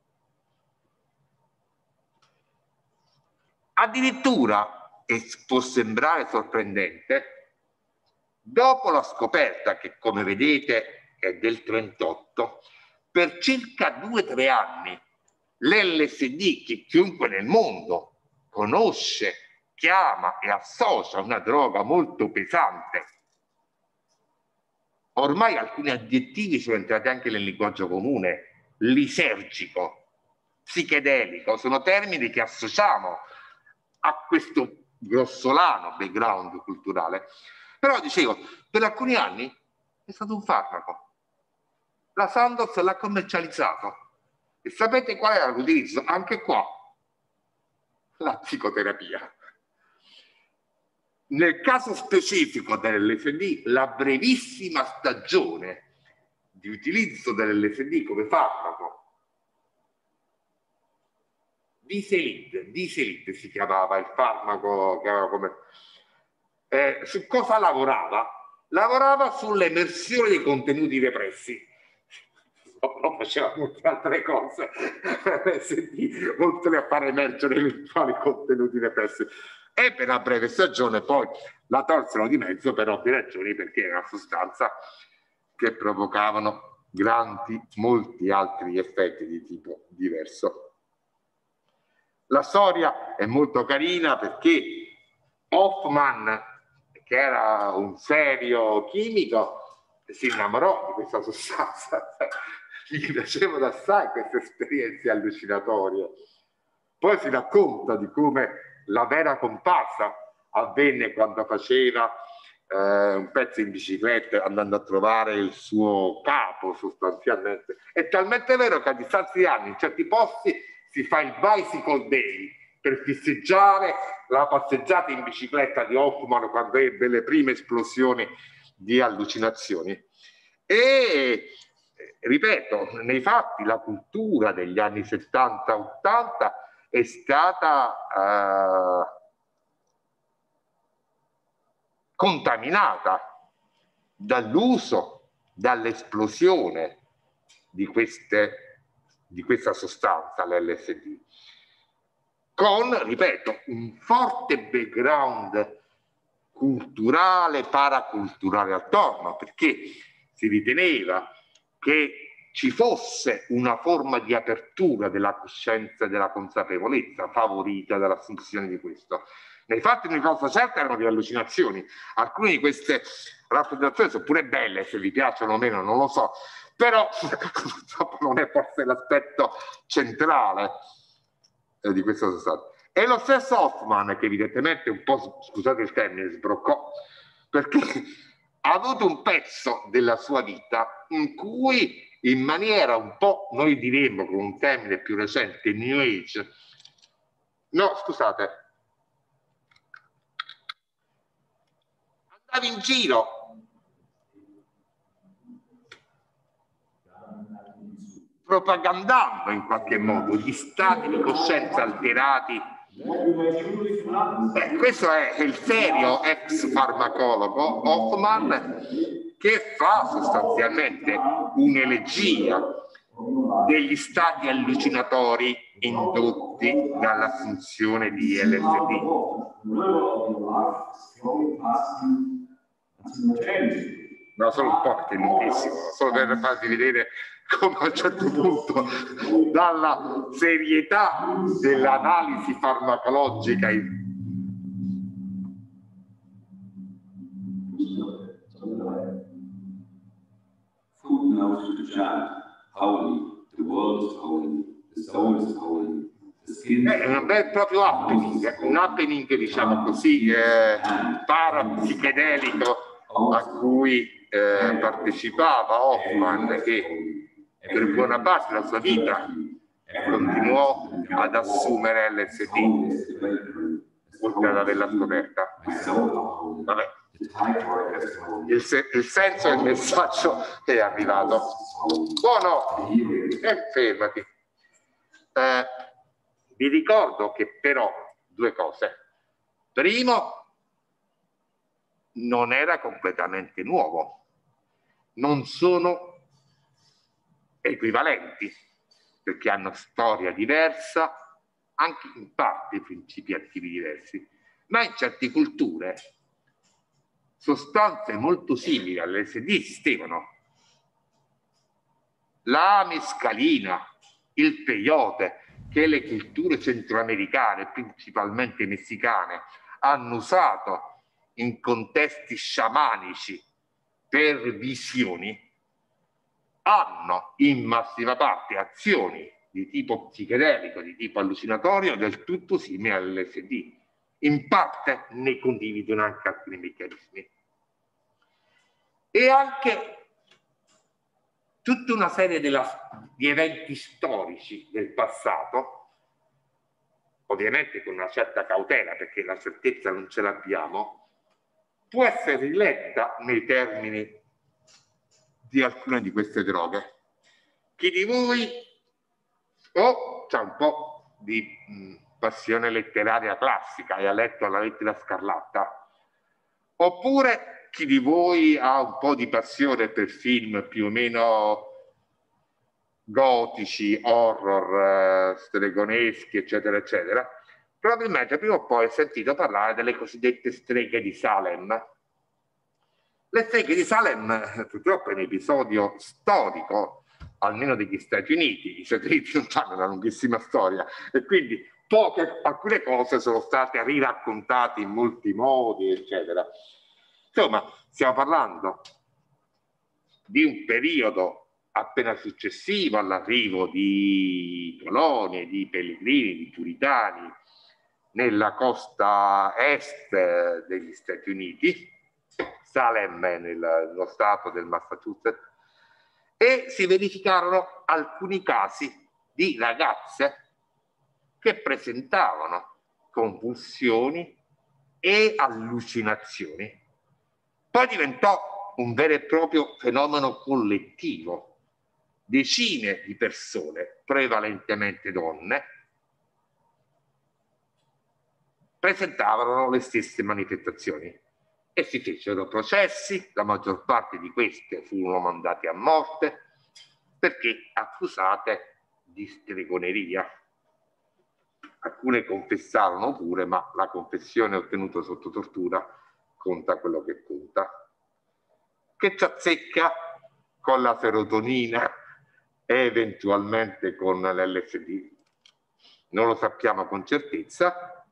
Addirittura, e può sembrare sorprendente, dopo la scoperta, che come vedete è del trentotto, per circa due o tre anni l'L S D, che chiunque nel mondo conosce, chiama e associa a una droga molto pesante, ormai alcuni aggettivi sono entrati anche nel linguaggio comune, lisergico, psichedelico, sono termini che associamo ha questo grossolano background culturale, però dicevo, per alcuni anni è stato un farmaco. La Sandoz l'ha commercializzato. E sapete qual era l'utilizzo? Anche qua, la psicoterapia. Nel caso specifico dell'L S D, la brevissima stagione di utilizzo dell'L S D come farmaco, Diselid, Diselid si chiamava il farmaco che aveva come... Eh, su cosa lavorava? Lavorava sull'emersione dei contenuti repressi. Però faceva molte altre cose, L S D, oltre a far emergere eventuali contenuti repressi. E per la breve stagione poi la tolsero di mezzo per ovvie ragioni, perché era una sostanza che provocavano grandi, molti altri effetti di tipo diverso. La storia è molto carina perché Hoffman, che era un serio chimico, si innamorò di questa sostanza, gli piacevano assai queste esperienze allucinatorie. Poi si racconta di come la vera comparsa avvenne quando faceva eh, un pezzo in bicicletta andando a trovare il suo capo sostanzialmente. È talmente vero che a distanza di anni in certi posti si fa il bicycle day per festeggiare la passeggiata in bicicletta di Hoffman quando ebbe le prime esplosioni di allucinazioni. E ripeto, nei fatti la cultura degli anni settanta ottanta è stata eh, contaminata dall'uso, dall'esplosione di, queste, di questa sostanza, l'L S D, con, ripeto, un forte background culturale, paraculturale attorno, perché si riteneva che ci fosse una forma di apertura della coscienza e della consapevolezza favorita dall'assunzione di questo. Nei fatti una cosa certa erano di allucinazioni. Alcune di queste rappresentazioni sono pure belle, se vi piacciono o meno non lo so, però non è forse l'aspetto centrale eh, di questa sostanza. E lo stesso Hoffman, che evidentemente un po', scusate il termine, sbroccò, perché ha avuto un pezzo della sua vita in cui in maniera un po', noi diremmo con un termine più recente, New Age, no scusate, andava in giro propagandando in qualche modo gli stati di coscienza alterati. Beh, questo è il serio ex farmacologo Hoffman, che fa sostanzialmente un'elegia degli stati allucinatori indotti dall'assunzione di L S D. No, solo un po' perché è lunghissimo, solo per farvi vedere come a un certo punto dalla serietà dell'analisi farmacologica è un bel proprio happening, un happening diciamo così eh, parapsichedelico a cui eh, partecipava Hoffman, che per buona parte della sua vita continuò ad assumere L S D oltre ad averla scoperta. Vabbè. Il, se il senso del messaggio è arrivato. Buono, eh, fermati. Eh, vi ricordo che però due cose. Primo, non era completamente nuovo, non sono equivalenti, perché hanno storia diversa, anche in parte principi attivi diversi, ma in certe culture sostanze molto simili all'L S D esistevano. La mescalina, il peyote, che le culture centroamericane, principalmente messicane, hanno usato in contesti sciamanici per visioni, hanno in massima parte azioni di tipo psichedelico, di tipo allucinatorio, del tutto simili all'L S D. in parte ne condividono anche alcuni meccanismi. E anche tutta una serie della, di eventi storici del passato, ovviamente con una certa cautela perché la certezza non ce l'abbiamo, può essere riletta nei termini di alcune di queste droghe. Chi di voi o c'ha un po' di mh, passione letteraria classica e ha letto La lettera scarlatta, oppure chi di voi ha un po' di passione per film più o meno gotici, horror, eh, stregoneschi, eccetera, eccetera, probabilmente prima o poi ha sentito parlare delle cosiddette streghe di Salem. Le streghe di Salem, purtroppo, è un episodio storico, almeno degli Stati Uniti. Gli Stati Uniti non hanno una lunghissima storia e quindi poche, alcune cose sono state riraccontate in molti modi, eccetera. Insomma, stiamo parlando di un periodo appena successivo all'arrivo di coloni, di pellegrini, di puritani nella costa est degli Stati Uniti, Salem nello stato del Massachusetts, e si verificarono alcuni casi di ragazze che presentavano convulsioni e allucinazioni. Poi diventò un vero e proprio fenomeno collettivo. Decine di persone, prevalentemente donne, presentavano le stesse manifestazioni e si fecero processi. La maggior parte di queste furono mandate a morte perché accusate di stregoneria. Alcune confessarono pure, ma la confessione ottenuta sotto tortura conta quello che conta. Che ci azzecca con la serotonina e eventualmente con l'L S D. Non lo sappiamo con certezza.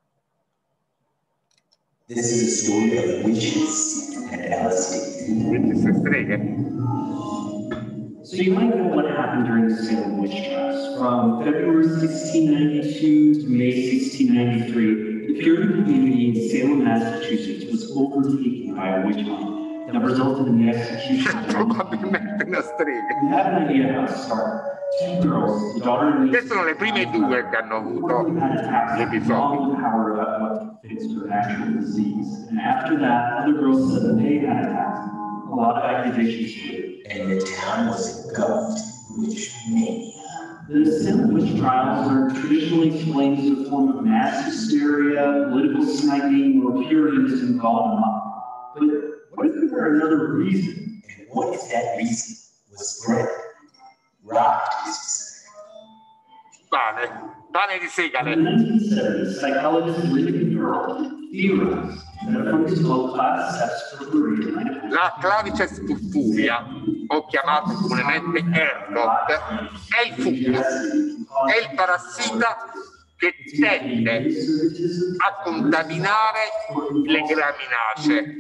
This is a story of witches and L S D. Witches e streghe. So you might know what happened during the Salem witch trials. From February sixteen ninety-two to May sixteen ninety-three, the Puritan community in Salem, Massachusetts was overtaken by a witch hunt that resulted in the execution of Probabilmente una strega. We have an idea how to start. Two girls, the daughter and Queste sono le prime due che hanno avuto l'episodio. power about what fits their actual disease. And after that, other girls said that they had attacks. A lot of accusations too. And the town was engulfed in witch mania. The Salem witch trials are traditionally explained as a form of mass hysteria, political sniping, or Puritanism gone amok. But what if there were another reason? And what if that reason was bread? Rock is Pane, pane di In segale. the nineteen seventies, psychologist Lincoln Pearl theorized that a fungus called claviceps purpurea La Claviceps purpurea, o chiamato comunemente ergot, è il fungo, è il parassita che tende a contaminare le graminacee.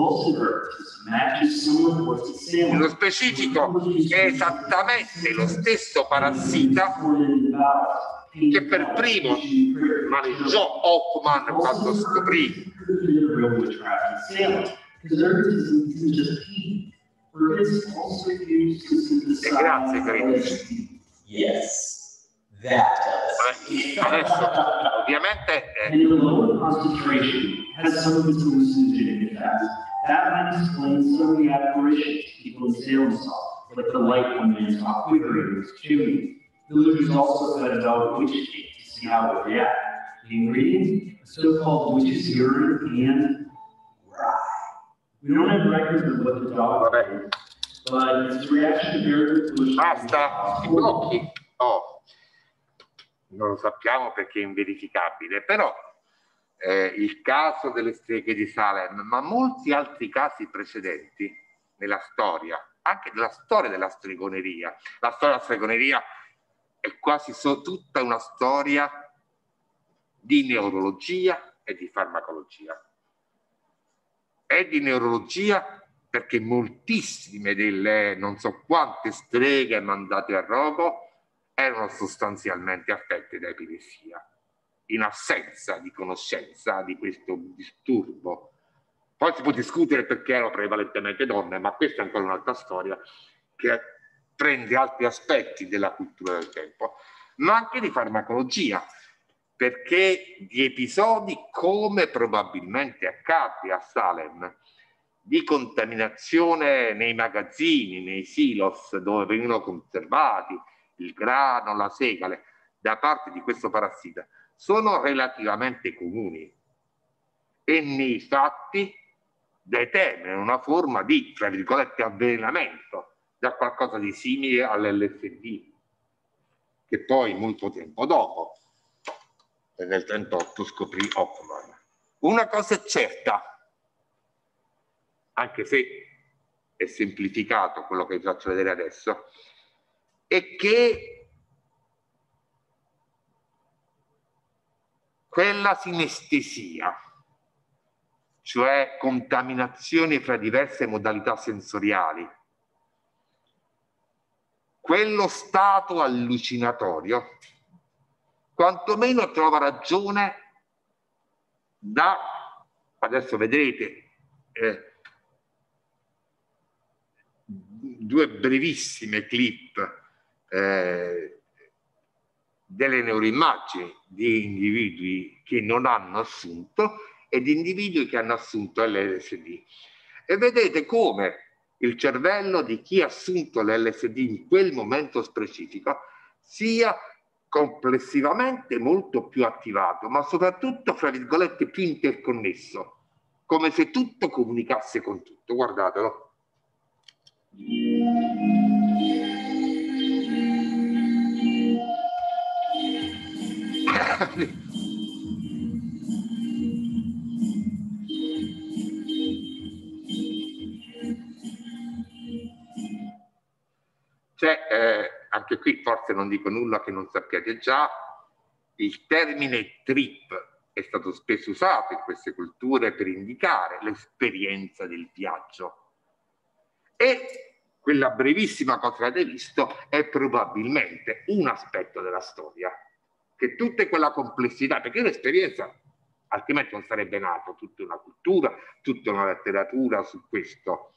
Nello specifico è esattamente lo stesso parassita che per primo maneggiò Hoffman quando scoprì. E grazie, Critici. Yes, that does. Adesso, ovviamente, And eh, the lower concentration has some of its hallucinogenic effects. That might explain some of the apparitions people in Salem saw, like the light one man saw quivering in his chimney. Villagers also fed a dog witch cake to see how it would react. The ingredients, a so-called witch's urine and rye. We don't have records of what the dog vabbè, but its reaction to very good basta, i blocchi. Oh, non lo sappiamo perché è inverificabile, però eh, il caso delle streghe di Salem, ma molti altri casi precedenti nella storia, anche nella storia della stregoneria. La storia della stregoneria è quasi so, tutta una storia di neurologia e di farmacologia. È di neurologia perché moltissime delle non so quante streghe mandate a rogo erano sostanzialmente affette da epilessia. in assenza di conoscenza di questo disturbo. Poi si può discutere perché erano prevalentemente donne, ma questa è ancora un'altra storia che prende altri aspetti della cultura del tempo, ma anche di farmacologia, perché di episodi come probabilmente accadde a Salem, di contaminazione nei magazzini, nei silos dove venivano conservati il grano, la segale, da parte di questo parassita, sono relativamente comuni e nei fatti determinano una forma di, tra virgolette, avvelenamento da qualcosa di simile all'L S D, che poi molto tempo dopo, nel trentotto, scoprì Hoffman. Una cosa è certa, anche se è semplificato quello che vi faccio vedere adesso, è che quella sinestesia, cioè contaminazioni fra diverse modalità sensoriali, quello stato allucinatorio, quantomeno trova ragione da, adesso vedrete, eh, due brevissime clip eh, delle neuroimmagini di individui che non hanno assunto e di individui che hanno assunto l'L S D. E vedete come il cervello di chi ha assunto l'L S D in quel momento specifico sia complessivamente molto più attivato, ma soprattutto, fra virgolette, più interconnesso, come se tutto comunicasse con tutto. Guardatelo. Cioè, eh, anche qui forse non dico nulla che non sappiate già, il termine trip è stato spesso usato in queste culture per indicare l'esperienza del viaggio. E quella brevissima cosa che avete visto è probabilmente un aspetto della storia, che tutta quella complessità, perché l'esperienza altrimenti non sarebbe nata tutta una cultura, tutta una letteratura su questo,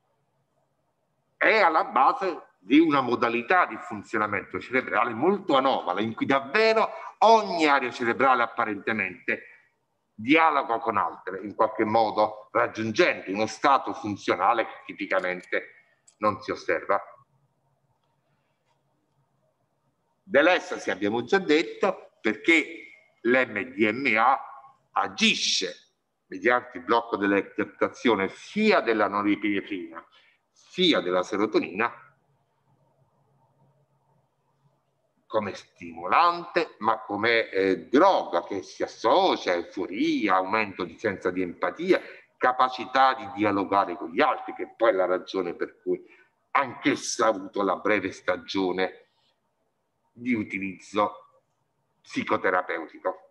è alla base di una modalità di funzionamento cerebrale molto anomala, in cui davvero ogni area cerebrale apparentemente dialoga con altre, in qualche modo raggiungendo uno stato funzionale che tipicamente non si osserva. Dell'estasi abbiamo già detto, perché l'M D M A agisce mediante il blocco dell'eccettazione sia della norepinefrina sia della serotonina come stimolante, ma come eh, droga che si associa a euforia, aumento di senso di empatia, capacità di dialogare con gli altri, che poi è la ragione per cui anch'essa ha avuto la breve stagione di utilizzo psicoterapeutico.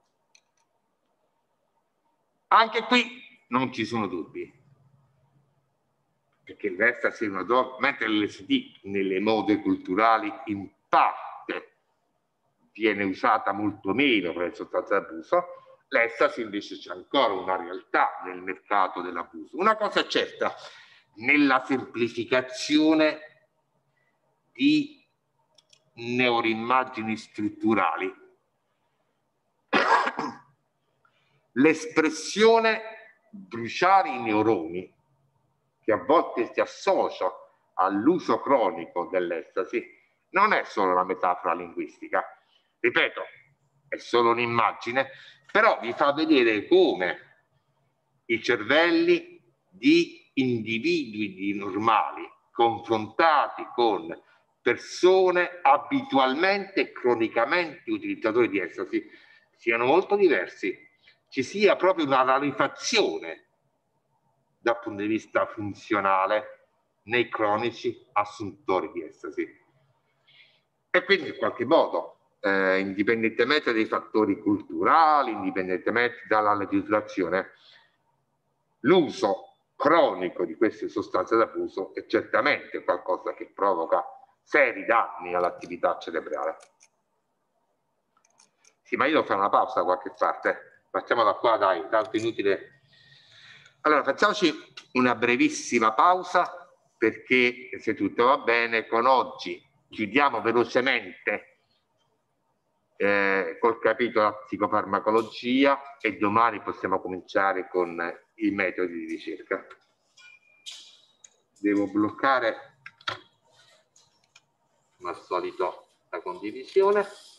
Anche qui non ci sono dubbi, perché l'estasi è una droga, mentre l'L S D nelle mode culturali in parte viene usata molto meno per le sostanze d'abuso, l'estasi invece c'è ancora una realtà nel mercato dell'abuso. Una cosa è certa, nella semplificazione di neuroimmagini strutturali, l'espressione bruciare i neuroni, che a volte si associa all'uso cronico dell'estasi, non è solo una metafora linguistica. Ripeto, è solo un'immagine, però vi fa vedere come i cervelli di individui normali confrontati con persone abitualmente e cronicamente utilizzatori di estasi siano molto diversi. Ci sia proprio una rarefazione dal punto di vista funzionale nei cronici assuntori di estasi. E quindi in qualche modo, eh, indipendentemente dai fattori culturali, indipendentemente dalla legislazione, l'uso cronico di queste sostanze d'abuso è certamente qualcosa che provoca seri danni all'attività cerebrale. Sì, ma io devo fare una pausa da qualche parte. Partiamo da qua, dai, tanto inutile. Allora, facciamoci una brevissima pausa, perché se tutto va bene, con oggi chiudiamo velocemente eh, col capitolo della psicofarmacologia e domani possiamo cominciare con i metodi di ricerca. Devo bloccare, come al solito, la condivisione.